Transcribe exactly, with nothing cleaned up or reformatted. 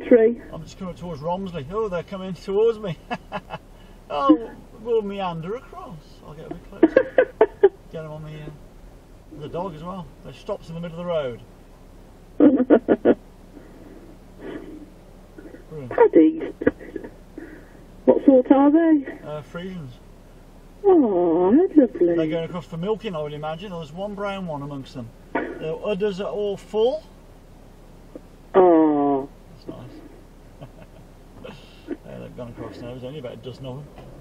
country. I'm just coming towards Romsley. Oh, they're coming towards me. Oh, we'll meander across. I'll get a bit closer. Get them on the, uh, the dog as well. They stops in the middle of the road. Paddies. What sort are they? Uh, Friesians. Oh, lovely. They're going across for milking, I would imagine. There's one brown one amongst them. The udders are all full. Oh. That's nice. Yeah, they've gone across now. There's only about a dozen of them.